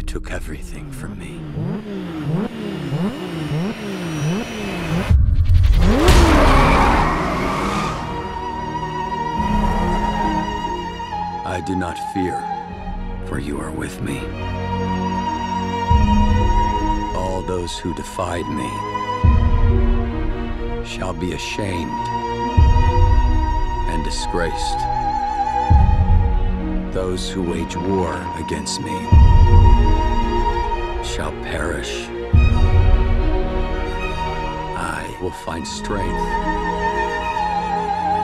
They took everything from me. I do not fear, for you are with me. All those who defied me shall be ashamed and disgraced. Those who wage war against me shall perish. I will find strength,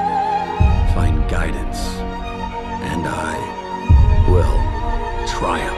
find guidance, and I will triumph.